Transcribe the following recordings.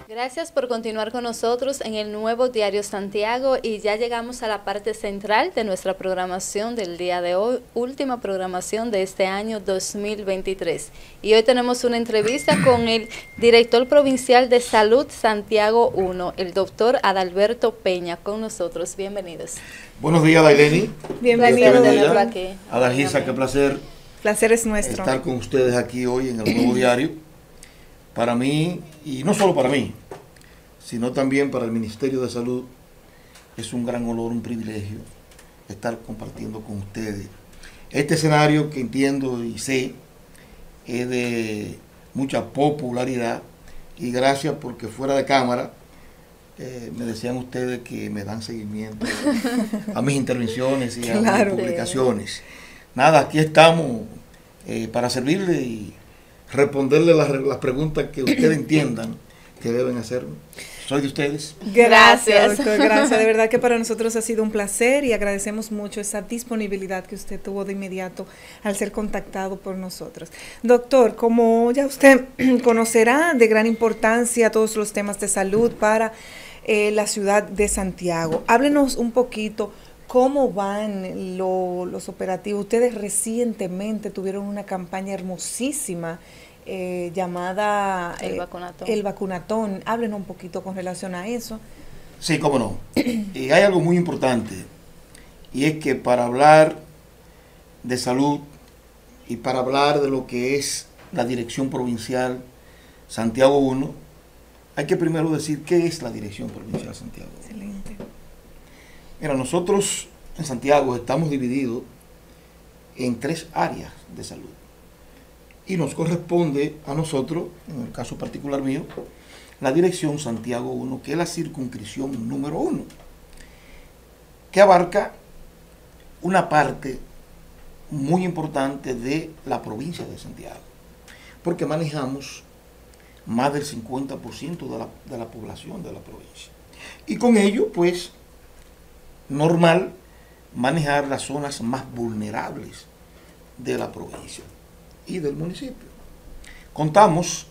Gracias por continuar con nosotros en el nuevo Diario Santiago y ya llegamos a la parte central de nuestra programación del día de hoy, última programación de este año 2023. Y hoy tenemos una entrevista con el director provincial de Salud Santiago I, el doctor Adalberto Peña, con nosotros. Bienvenidos. Buenos días, Daileni. Bienvenido. Adalgisa, qué placer. Placer es nuestro. Estar con ustedes aquí hoy en el nuevo diario. Para mí, y no solo para mí, sino también para el Ministerio de Salud, es un gran honor, un privilegio estar compartiendo con ustedes este escenario que entiendo y sé es de mucha popularidad, y gracias porque fuera de cámara me decían ustedes que me dan seguimiento a mis intervenciones y a mis publicaciones. Nada, aquí estamos para servirle y responderle las preguntas que ustedes entiendan que deben hacerme. Soy de ustedes. Gracias, doctor, gracias. De verdad que para nosotros ha sido un placer y agradecemos mucho esa disponibilidad que usted tuvo de inmediato al ser contactado por nosotros. Doctor, como ya usted conocerá, de gran importancia todos los temas de salud para la ciudad de Santiago. Háblenos un poquito cómo van los operativos. Ustedes recientemente tuvieron una campaña hermosísima llamada El Vacunatón. Háblenos un poquito con relación a eso. Sí, cómo no. Hay algo muy importante, y es que para hablar de salud y para hablar de lo que es la Dirección Provincial Santiago I, hay que primero decir qué es la Dirección Provincial Santiago I. Excelente. Mira, nosotros en Santiago estamos divididos en 3 áreas de salud. Y nos corresponde a nosotros, en el caso particular mío, la Dirección Santiago I, que es la circunscripción número 1, que abarca una parte muy importante de la provincia de Santiago, porque manejamos más del 50% de la población de la provincia. Y con ello, pues, normal manejar las zonas más vulnerables de la provincia y del municipio. Contamos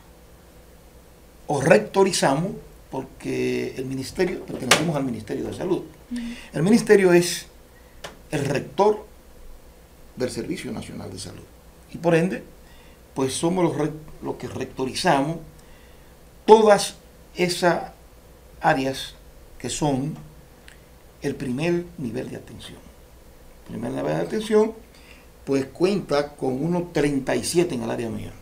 o rectorizamos, porque el ministerio, pertenecemos al Ministerio de Salud. El ministerio es el rector del Servicio Nacional de Salud, y por ende, pues somos los que rectorizamos todas esas áreas que son el primer nivel de atención. El primer nivel de atención, pues cuenta con unos 37 en el área mía.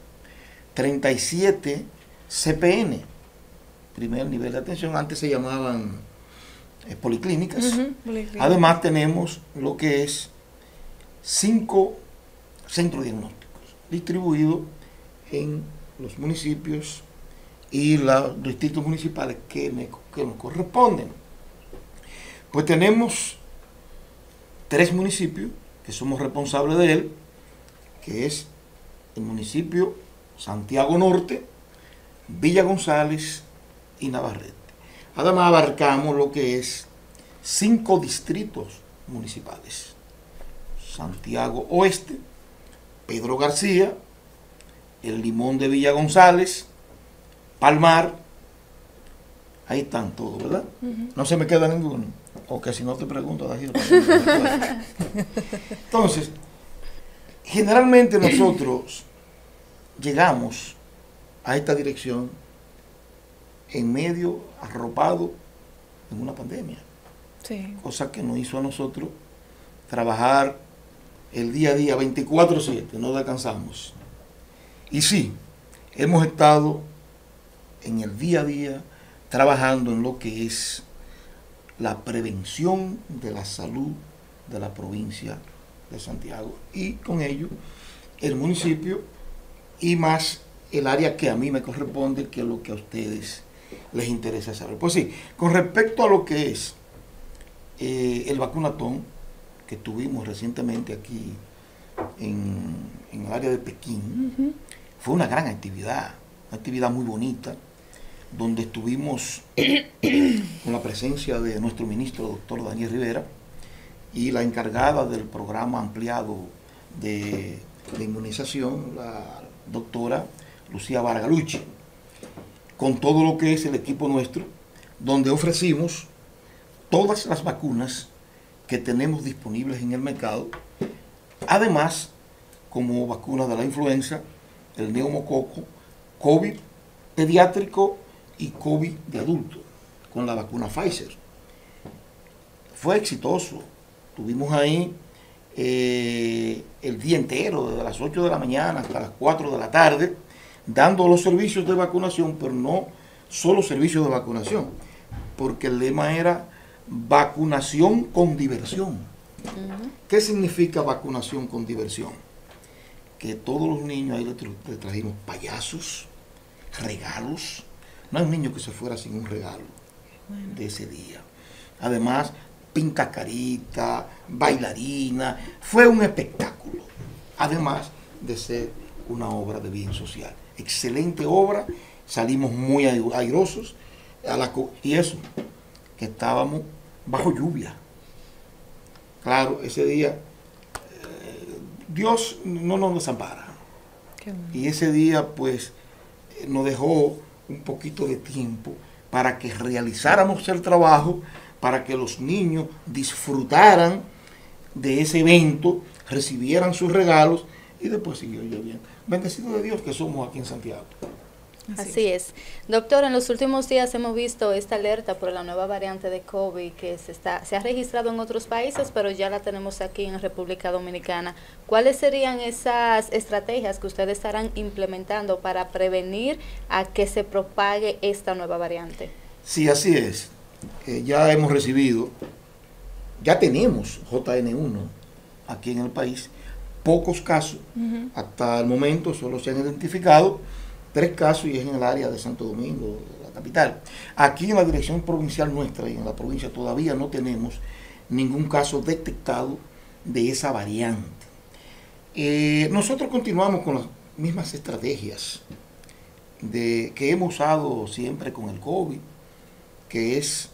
37 CPN, primer nivel de atención, antes se llamaban policlínicas. Además tenemos lo que es 5 centros diagnósticos distribuidos en los municipios y los distritos municipales que nos corresponden. Pues tenemos 3 municipios que somos responsables de él, que es el municipio Santiago Norte, Villa González y Navarrete. Además abarcamos lo que es 5 distritos municipales: Santiago Oeste, Pedro García, El Limón de Villa González, Palmar. Ahí están todos, ¿verdad? No se me queda ninguno. O que si no te pregunto, entonces, generalmente nosotros llegamos a esta dirección en medio, arropado en una pandemia. Sí. Cosa que nos hizo a nosotros trabajar el día a día, 24/7, no descansamos. Y sí, hemos estado en el día a día trabajando en lo que es la prevención de la salud de la provincia de Santiago, y con ello el municipio y más el área que a mí me corresponde, que es lo que a ustedes les interesa saber. Pues sí, con respecto a lo que es el vacunatón que tuvimos recientemente aquí en el área de Pekín, fue una gran actividad, una actividad muy bonita, donde estuvimos con la presencia de nuestro ministro, doctor Daniel Rivera, y la encargada del programa ampliado de inmunización, la doctora Lucía Vargalucci. con todo lo que es el equipo nuestro, donde ofrecimos todas las vacunas que tenemos disponibles en el mercado, además como vacunas de la influenza, el neumococo, COVID pediátrico y COVID de adulto, con la vacuna Pfizer. Fue exitoso. Tuvimos ahí el día entero, desde las 8 de la mañana hasta las 4 de la tarde, dando los servicios de vacunación, pero no solo servicios de vacunación, porque el lema era vacunación con diversión. ¿Qué significa vacunación con diversión? Que todos los niños ahí le trajimos payasos, regalos. No hay un niño que se fuera sin un regalo de ese día. Además, pintacarita, bailarina, fue un espectáculo, además de ser una obra de bien social. Excelente obra, salimos muy airosos, y eso, que estábamos bajo lluvia. Claro, ese día Dios no nos desampara. Y ese día pues nos dejó un poquito de tiempo para que realizáramos el trabajo, para que los niños disfrutaran de ese evento, recibieran sus regalos y después siguió lloviendo. Bendecido de Dios que somos aquí en Santiago. Así es. Doctor, en los últimos días hemos visto esta alerta por la nueva variante de COVID que se ha registrado en otros países, pero ya la tenemos aquí en República Dominicana. ¿Cuáles serían esas estrategias que ustedes estarán implementando para prevenir a que se propague esta nueva variante? Sí, así es. Ya hemos recibido, ya tenemos JN1 aquí en el país, pocos casos. Hasta el momento solo se han identificado 3 casos y es en el área de Santo Domingo, la capital. Aquí en la dirección provincial nuestra y en la provincia todavía no tenemos ningún caso detectado de esa variante. Nosotros continuamos con las mismas estrategias que hemos usado siempre con el COVID, que es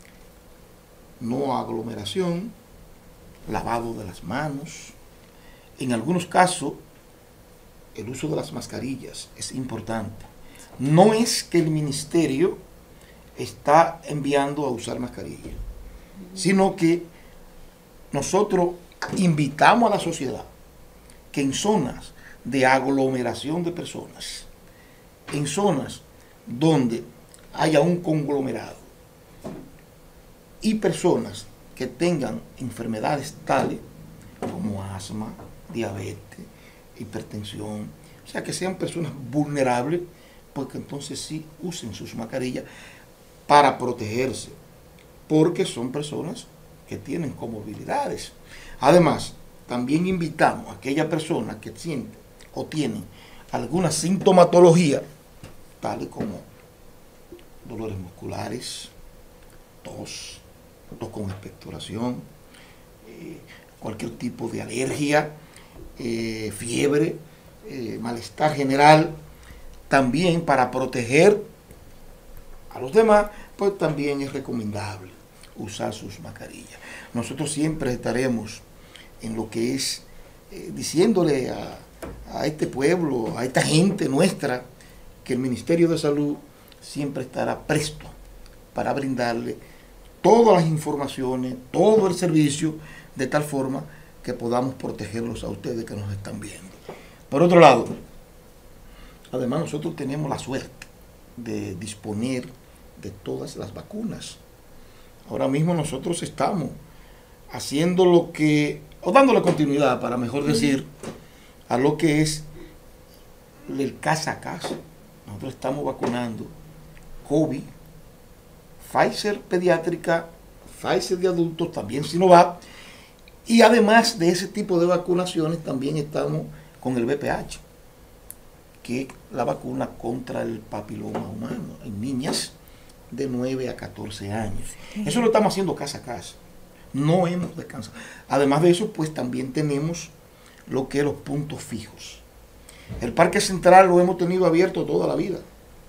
no aglomeración, lavado de las manos. En algunos casos, el uso de las mascarillas es importante. No es que el ministerio está enviando a usar mascarillas, sino que nosotros invitamos a la sociedad que en zonas de aglomeración de personas, en zonas donde haya un conglomerado y personas que tengan enfermedades tales como asma, diabetes, hipertensión, o sea, que sean personas vulnerables, porque entonces sí usen sus mascarillas para protegerse, porque son personas que tienen comorbilidades. Además, también invitamos a aquellas personas que sienten o tienen alguna sintomatología, tales como dolores musculares, tos con expectoración, cualquier tipo de alergia, fiebre, malestar general, también para proteger a los demás, pues también es recomendable usar sus mascarillas. Nosotros siempre estaremos en lo que es diciéndole a este pueblo, a esta gente nuestra, que el Ministerio de Salud siempre estará presto para brindarle todas las informaciones, todo el servicio, de tal forma que podamos protegerlos a ustedes que nos están viendo. Por otro lado, además nosotros tenemos la suerte de disponer de todas las vacunas. Ahora mismo nosotros estamos haciendo lo que, o dándole continuidad, para mejor decir, a lo que es el casa a casa. Nosotros estamos vacunando COVID, Pfizer pediátrica, Pfizer de adultos, también Sinovac, y además de ese tipo de vacunaciones también estamos con el VPH, que es la vacuna contra el papiloma humano en niñas de 9 a 14 años. Eso lo estamos haciendo casa a casa. No hemos descansado. Además de eso, pues también tenemos lo que es los puntos fijos. El Parque Central lo hemos tenido abierto toda la vida.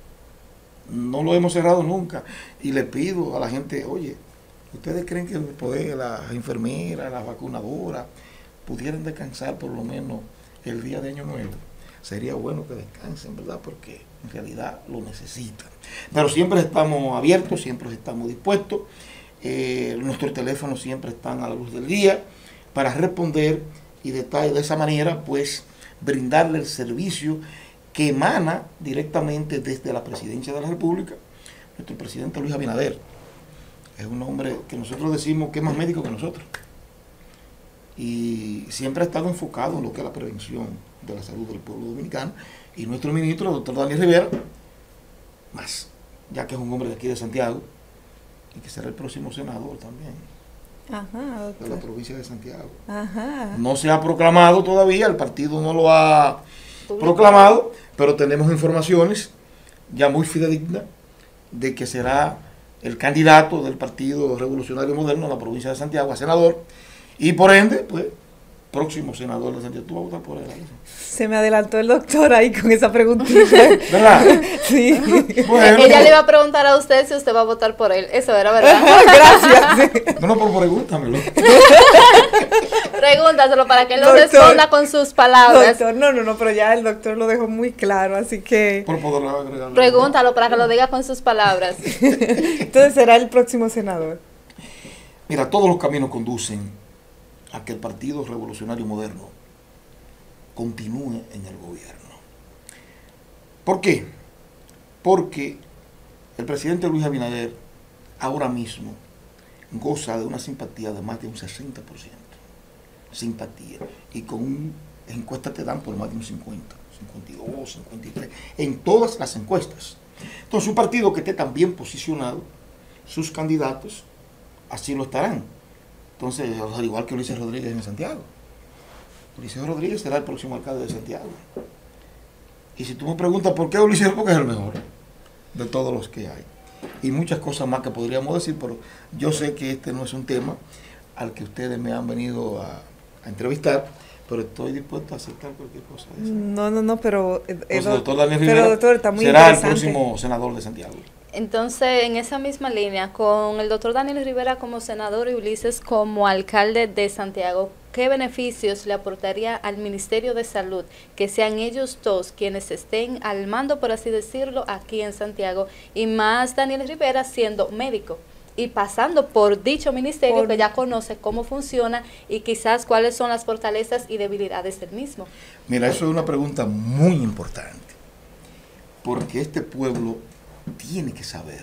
No lo hemos cerrado nunca. Y le pido a la gente, oye, ¿ustedes creen que las enfermeras, las vacunadoras, pudieran descansar por lo menos el día de Año Nuevo? sería bueno que descansen, ¿verdad? Porque en realidad lo necesitan. Pero siempre estamos abiertos, siempre estamos dispuestos. Nuestros teléfonos siempre están a la luz del día para responder y de esa manera, pues, brindarle el servicio que emana directamente desde la Presidencia de la República. Nuestro presidente Luis Abinader es un hombre que nosotros decimos que es más médico que nosotros. Y siempre ha estado enfocado en lo que es la prevención de la salud del pueblo dominicano. Y nuestro ministro, el doctor Daniel Rivera, más, ya que es un hombre de aquí de Santiago, y que será el próximo senador también. Ajá, de la provincia de Santiago. Ajá. No se ha proclamado todavía, el partido no lo ha proclamado, pero tenemos informaciones ya muy fidedignas de que será el candidato del Partido Revolucionario Moderno en la provincia de Santiago a senador, y por ende, pues, próximo senador de Santiago. ¿Tú vas a votar por él? Se me adelantó el doctor ahí con esa preguntita. ¿Verdad? Sí. Bueno, ella le iba a preguntar a usted si usted va a votar por él. Eso era verdad. Gracias. No, por pregúntamelo. Pregúntaselo para que él lo Doctor, responda con sus palabras. Doctor, no, pero ya el doctor lo dejó muy claro, así que... Por poder agregar. Pregúntalo para que lo diga con sus palabras. Entonces será el próximo senador. Mira, todos los caminos conducen a que el Partido Revolucionario Moderno continúe en el gobierno. ¿Por qué? Porque el presidente Luis Abinader ahora mismo goza de una simpatía de más de un 60%. Simpatía. Y con encuestas te dan por más de un 50, 52, 53, en todas las encuestas. Entonces, un partido que esté tan bien posicionado, sus candidatos así lo estarán. Entonces, al igual que Ulises Rodríguez en Santiago. Ulises Rodríguez será el próximo alcalde de Santiago. Y si tú me preguntas por qué Ulises, porque es el mejor de todos los que hay. Y muchas cosas más que podríamos decir, pero yo sé que este no es un tema al que ustedes me han venido a entrevistar, pero estoy dispuesto a aceptar cualquier cosa de eso. No, pero... el doctor Daniel Rivera doctor, está muy será el interesante. próximo senador de Santiago. Entonces, en esa misma línea, con el doctor Daniel Rivera como senador y Ulises como alcalde de Santiago, ¿qué beneficios le aportaría al Ministerio de Salud que sean ellos dos quienes estén al mando, por así decirlo, aquí en Santiago, y más Daniel Rivera siendo médico y pasando por dicho ministerio que ya conoce cómo funciona y quizás cuáles son las fortalezas y debilidades del mismo? Mira, eso es una pregunta muy importante, porque este pueblo tiene que saber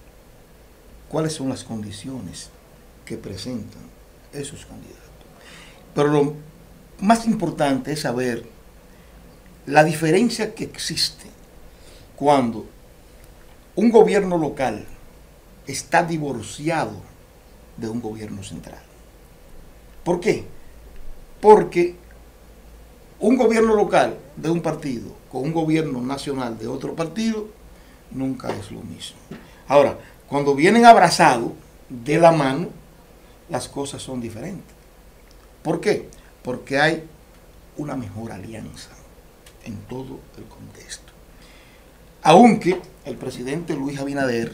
cuáles son las condiciones que presentan esos candidatos. Pero lo más importante es saber la diferencia que existe cuando un gobierno local está divorciado de un gobierno central. ¿Por qué? Porque un gobierno local de un partido con un gobierno nacional de otro partido nunca es lo mismo. Ahora, cuando vienen abrazados de la mano, las cosas son diferentes. ¿Por qué? Porque hay una mejor alianza en todo el contexto. Aunque el presidente Luis Abinader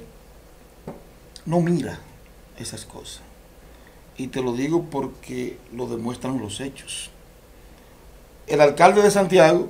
no mira esas cosas. Y te lo digo porque lo demuestran los hechos. El alcalde de Santiago,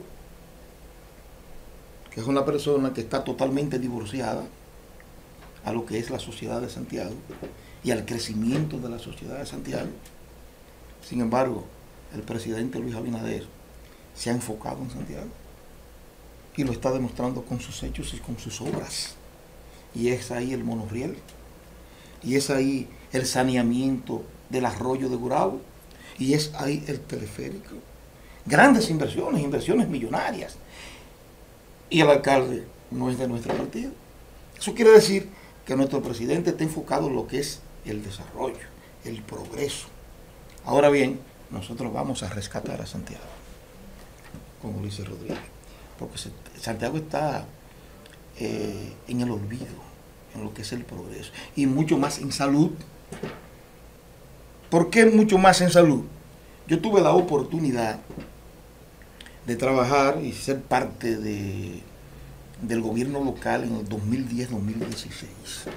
que es una persona que está totalmente divorciada a lo que es la sociedad de Santiago y al crecimiento de la sociedad de Santiago. Sin embargo, el presidente Luis Abinader se ha enfocado en Santiago y lo está demostrando con sus hechos y con sus obras. Y es ahí el monorriel, y es ahí el saneamiento del arroyo de Gurabo, y es ahí el teleférico. Grandes inversiones, inversiones millonarias. Y el alcalde no es de nuestro partido. Eso quiere decir que nuestro presidente está enfocado en lo que es el desarrollo, el progreso. Ahora bien, nosotros vamos a rescatar a Santiago con Ulises Rodríguez, porque Santiago está en el olvido, en lo que es el progreso, y mucho más en salud. ¿Por qué mucho más en salud? Yo tuve la oportunidad de trabajar y ser parte del gobierno local en el 2010-2016,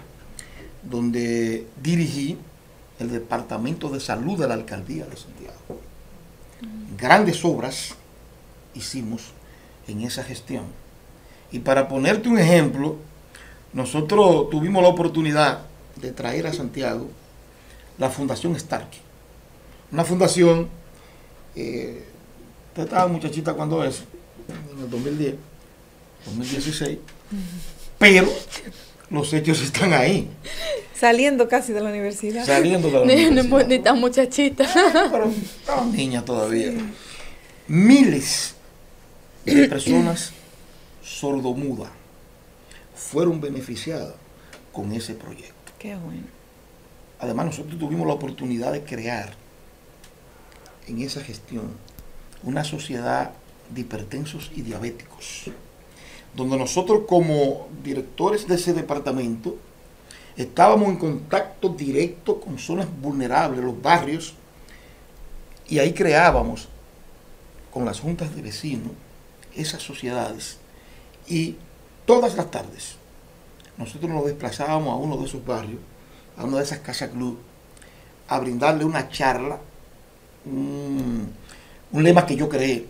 donde dirigí el Departamento de Salud de la Alcaldía de Santiago. Grandes obras hicimos en esa gestión. Y para ponerte un ejemplo, nosotros tuvimos la oportunidad de traer a Santiago la Fundación Starkey. Una fundación, usted estaba muchachita cuando eso, en el 2010, 2016, pero los hechos están ahí. Saliendo casi de la universidad. Saliendo de la universidad. Ni tan muchachita. Pero estaba niña todavía. Sí. Miles de personas sordomudas fueron beneficiadas con ese proyecto. Qué bueno. Además, nosotros tuvimos la oportunidad de crear en esa gestión una sociedad de hipertensos y diabéticos, donde nosotros como directores de ese departamento estábamos en contacto directo con zonas vulnerables, los barrios, y ahí creábamos con las juntas de vecinos esas sociedades, y todas las tardes nosotros nos desplazábamos a uno de esos barrios, a una de esas casas club, a brindarle una charla, un lema que yo creé: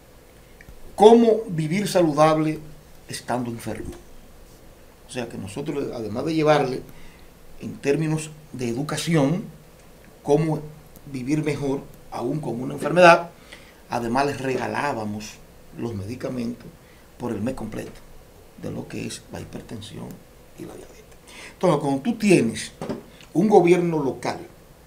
cómo vivir saludable estando enfermo. O sea que nosotros, además de llevarle en términos de educación cómo vivir mejor aún con una enfermedad, además les regalábamos los medicamentos por el mes completo de lo que es la hipertensión y la diabetes. Entonces, cuando tú tienes un gobierno local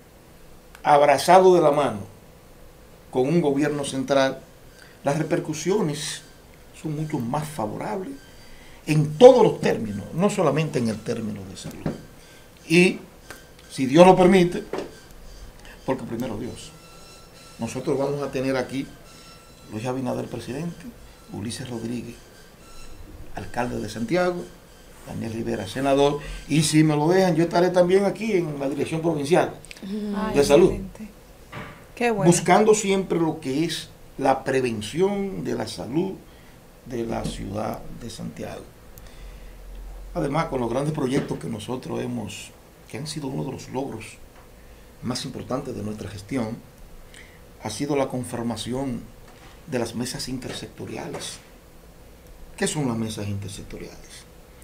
abrazado de la mano con un gobierno central, las repercusiones son mucho más favorables en todos los términos, no solamente en el término de salud. Y si Dios lo permite, porque primero Dios, nosotros vamos a tener aquí Luis Abinader presidente, Ulises Rodríguez alcalde de Santiago, Daniel Rivera senador, y si me lo dejan yo estaré también aquí en la dirección provincial de salud. Qué bueno. Buscando siempre lo que es la prevención de la salud de la ciudad de Santiago. Además, con los grandes proyectos que nosotros que han sido uno de los logros más importantes de nuestra gestión, ha sido la conformación de las mesas intersectoriales. ¿Qué son las mesas intersectoriales?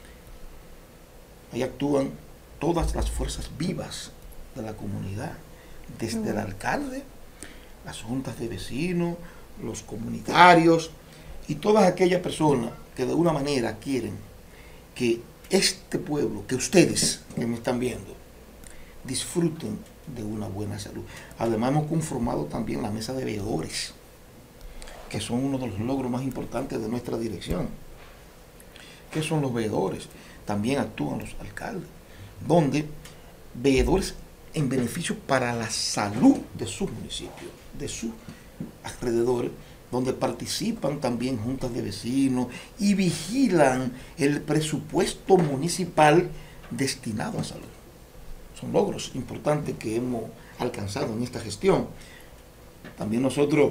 Ahí actúan todas las fuerzas vivas de la comunidad, desde el alcalde, las juntas de vecinos, los comunitarios y todas aquellas personas que de una manera quieren que este pueblo, que ustedes que me están viendo, disfruten de una buena salud. Además, hemos conformado también la mesa de veedores, que son uno de los logros más importantes de nuestra dirección. ¿Qué son los veedores? También actúan los alcaldes, donde veedores en beneficio para la salud de sus municipios, de sus alrededores, donde participan también juntas de vecinos y vigilan el presupuesto municipal destinado a salud. Son logros importantes que hemos alcanzado en esta gestión. También nosotros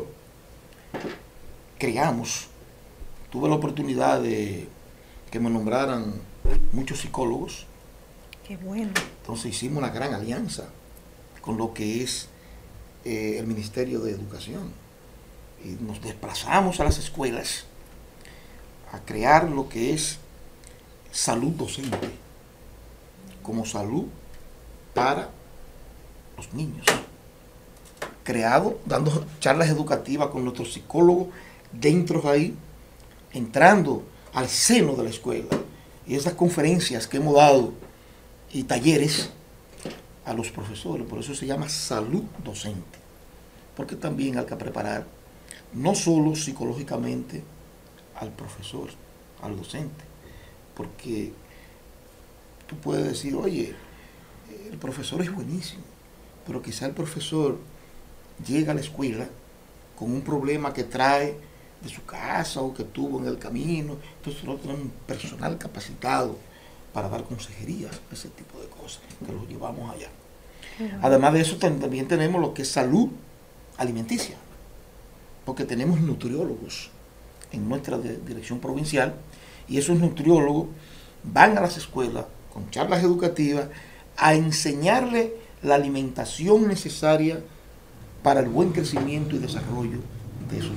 creamos, tuve la oportunidad de que me nombraran muchos psicólogos. Qué bueno. Entonces hicimos una gran alianza con lo que es el Ministerio de Educación. Y nos desplazamos a las escuelas a crear lo que es salud docente, como salud para los niños. Creado, dando charlas educativas con nuestros psicólogos dentro ahí, entrando al seno de la escuela. Y esas conferencias que hemos dado y talleres a los profesores, por eso se llama salud docente, porque también hay que preparar no solo psicológicamente al profesor, al docente, porque tú puedes decir, oye, el profesor es buenísimo, pero quizá el profesor llega a la escuela con un problema que trae de su casa o que tuvo en el camino, entonces nosotros tenemos un personal capacitado para dar consejerías, ese tipo de cosas, que los llevamos allá. Además de eso, también tenemos lo que es salud alimenticia, porque tenemos nutriólogos en nuestra dirección provincial, y esos nutriólogos van a las escuelas con charlas educativas a enseñarle la alimentación necesaria para el buen crecimiento y desarrollo de esos niños.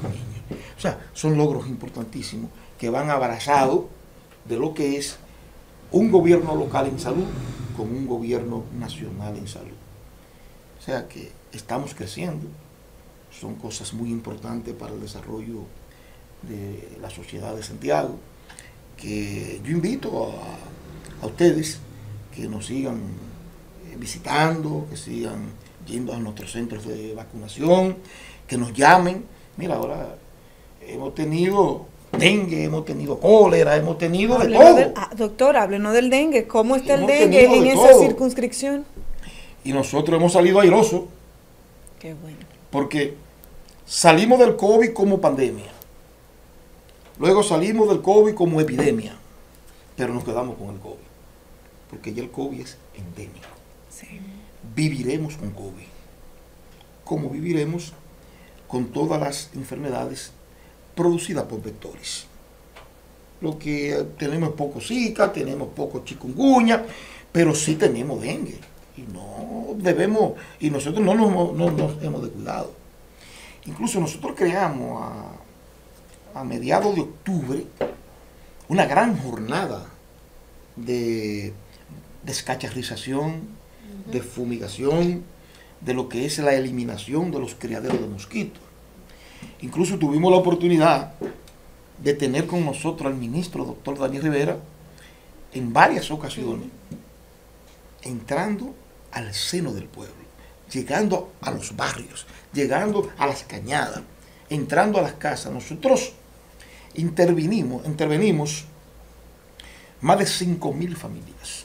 O sea, son logros importantísimos que van abrazados de lo que es un gobierno local en salud con un gobierno nacional en salud. O sea que estamos creciendo, son cosas muy importantes para el desarrollo de la sociedad de Santiago, que yo invito a ustedes que nos sigan visitando, que sigan yendo a nuestros centros de vacunación, que nos llamen. Mira, ahora hemos tenido dengue, hemos tenido cólera, hemos tenido de todo. Doctor, háblenos del dengue. ¿Cómo está el dengue en esa circunscripción? Y nosotros hemos salido airosos. Qué bueno. Porque salimos del COVID como pandemia. Luego salimos del COVID como epidemia. Pero nos quedamos con el COVID. Porque ya el COVID es endémico. Sí. Viviremos con COVID. Como viviremos con todas las enfermedades producidas por vectores. Lo que tenemos poco Zika, tenemos poco chikungunya, pero sí tenemos dengue. Y no debemos, y nosotros no nos hemos descuidado. Incluso nosotros creamos a mediados de octubre una gran jornada de descacharrización, de fumigación, de lo que es la eliminación de los criaderos de mosquitos. Incluso tuvimos la oportunidad de tener con nosotros al ministro, doctor Daniel Rivera, en varias ocasiones, entrando al seno del pueblo, llegando a los barrios, llegando a las cañadas, entrando a las casas. Nosotros intervenimos más de 5.000 familias.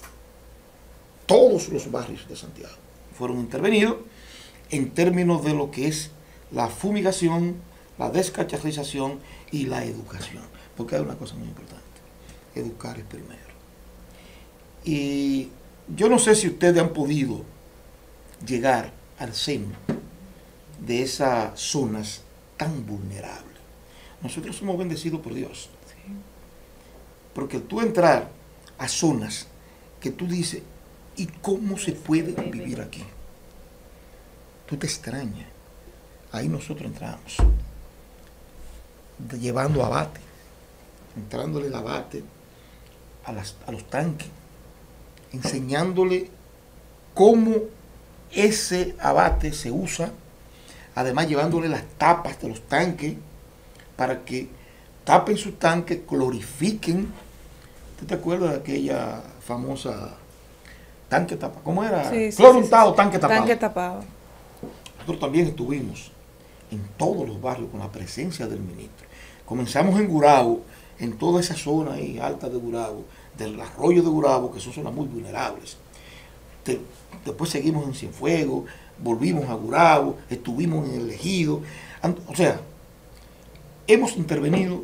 Todos los barrios de Santiago fueron intervenidos en términos de lo que es la fumigación, la descacharrización y la educación. Porque hay una cosa muy importante: educar es primero. Y yo no sé si ustedes han podido llegar al seno de esas zonas tan vulnerables. Nosotros somos bendecidos por Dios. Sí. Porque tú entrar a zonas que tú dices, ¿y cómo se puede vivir aquí? Tú te extrañas. Ahí nosotros entramos, llevando abate, entrándole el abate a los tanques, enseñándole cómo ese abate se usa, además llevándole las tapas de los tanques para que tapen sus tanques, clorifiquen. ¿Tú te acuerdas de aquella famosa tanque tapado? ¿Cómo era? Sí, Cloro untado, tanque tapado. Tanque tapado. Nosotros también estuvimos en todos los barrios con la presencia del ministro. Comenzamos en Gurabo, en toda esa zona ahí alta de Gurabo, del arroyo de Gurabo, que son zonas muy vulnerables. Después seguimos en Cienfuegos, volvimos a Gurabo, estuvimos en el Ejido. O sea, hemos intervenido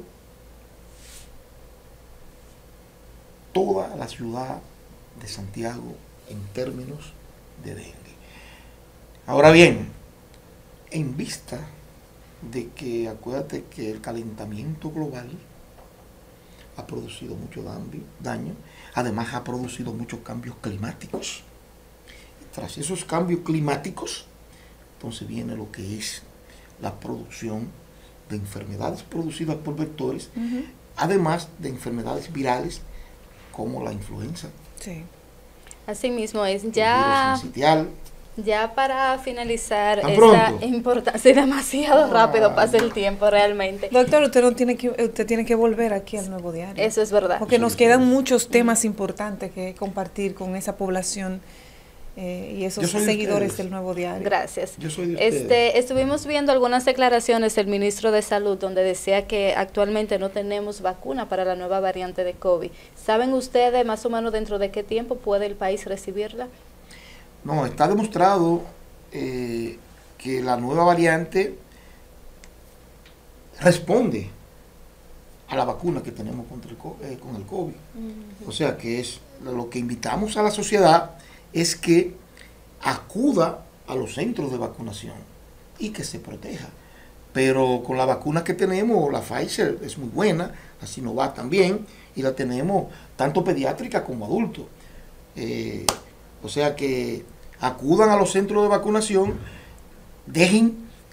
toda la ciudad de Santiago en términos de dengue. Ahora bien, en vista de que, acuérdate que el calentamiento global ha producido mucho daño, además ha producido muchos cambios climáticos. Tras esos cambios climáticos, entonces viene lo que es la producción de enfermedades producidas por vectores, además de enfermedades virales como la influenza. Sí. Así mismo es. Ya para finalizar esta importancia, demasiado rápido pasa el tiempo realmente. Doctor, usted tiene que volver aquí al Nuevo Diario. Eso es verdad. Porque nos quedan muchos temas importantes que compartir con esa población y esos seguidores del Nuevo Diario. Gracias. Yo soy de ustedes. Estuvimos viendo algunas declaraciones del ministro de Salud donde decía que actualmente no tenemos vacuna para la nueva variante de COVID. ¿Saben ustedes más o menos dentro de qué tiempo puede el país recibirla? No, está demostrado que la nueva variante responde a la vacuna que tenemos con el COVID. O sea que es lo que invitamos a la sociedad es que acuda a los centros de vacunación y que se proteja. Pero con la vacuna que tenemos, la Pfizer es muy buena, la Sinovac también, y la tenemos tanto pediátrica como adulto. O sea que acudan a los centros de vacunación, dejen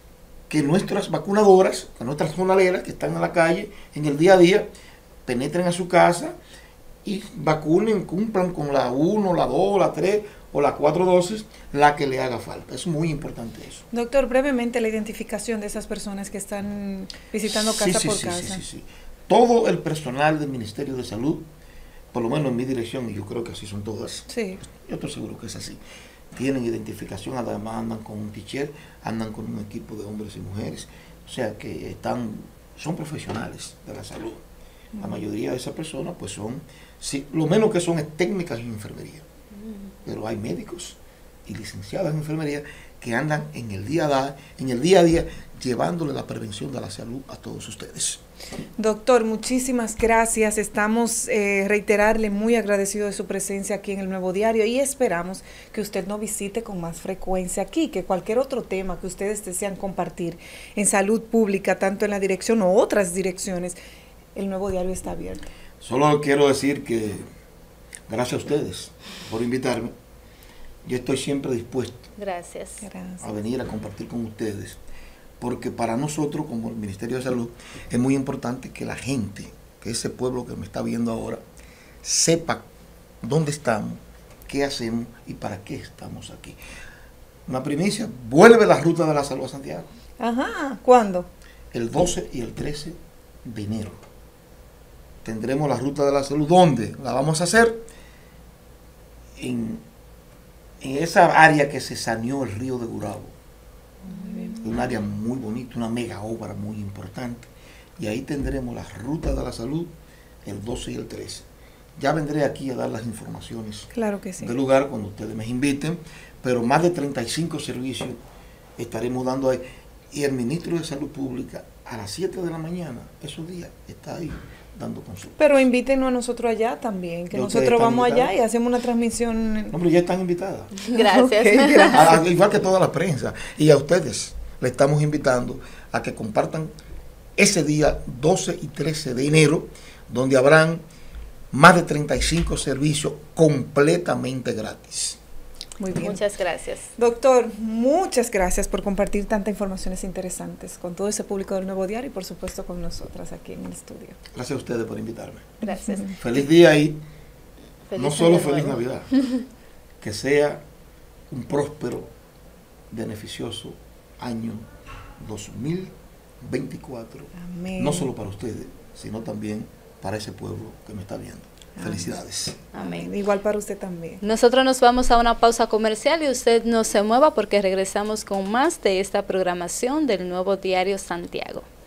que nuestras vacunadoras, que nuestras jornaleras que están en la calle en el día a día, penetren a su casa y vacunen, cumplan con la 1, la 2, la 3 o la 4 dosis, la que le haga falta. Es muy importante eso. Doctor, brevemente la identificación de esas personas que están visitando casa por casa. Sí. Todo el personal del Ministerio de Salud, por lo menos en mi dirección, y yo creo que así son todas, sí, yo estoy seguro que es así, tienen identificación, además andan con un teacher, andan con un equipo de hombres y mujeres, o sea que son profesionales de la salud. La mayoría de esas personas pues son, sí, lo menos que son es técnicas en enfermería, pero hay médicos y licenciados en enfermería que andan en el día a día llevándole la prevención de la salud a todos ustedes. Doctor, muchísimas gracias. Estamos reiterarle muy agradecidos de su presencia aquí en el Nuevo Diario y esperamos que usted nos visite con más frecuencia aquí, que cualquier otro tema que ustedes desean compartir en salud pública, tanto en la dirección o otras direcciones, el Nuevo Diario está abierto. Solo quiero decir que gracias a ustedes por invitarme. Yo estoy siempre dispuesto a venir a compartir con ustedes, porque para nosotros, como el Ministerio de Salud, es muy importante que la gente, que ese pueblo que me está viendo ahora, sepa dónde estamos, qué hacemos y para qué estamos aquí. Una primicia, vuelve la Ruta de la Salud a Santiago. Ajá, ¿cuándo? El 12 y el 13 de enero. Tendremos la Ruta de la Salud. ¿Dónde? La vamos a hacer en esa área que se saneó el río de Gurabo. Un área muy bonita, una mega obra muy importante. Y ahí tendremos la Ruta de la Salud el 12 y el 13. Ya vendré aquí a dar las informaciones, claro que sí, del lugar cuando ustedes me inviten, pero más de 35 servicios estaremos dando ahí. Y el ministro de Salud Pública a las 7 de la mañana, esos días, está ahí dando consultas. Pero invítenos a nosotros allá también, que nosotros vamos allá y hacemos una transmisión. No, pero ya están invitadas. Gracias. Okay, gracias. Igual que toda la prensa. Y a ustedes le estamos invitando a que compartan ese día 12 y 13 de enero, donde habrán más de 35 servicios completamente gratis. Muy bien. Muchas gracias. Doctor, muchas gracias por compartir tantas informaciones interesantes con todo ese público del Nuevo Diario y por supuesto con nosotras aquí en el estudio. Gracias a ustedes por invitarme. Gracias. Feliz día y Feliz no solo año feliz nuevo. Navidad, que sea un próspero, beneficioso año 2024. Amén. No solo para ustedes, sino también para ese pueblo que me está viendo. Felicidades. Amén. Igual para usted también. Nosotros nos vamos a una pausa comercial y usted no se mueva porque regresamos con más de esta programación del Nuevo Diario Santiago.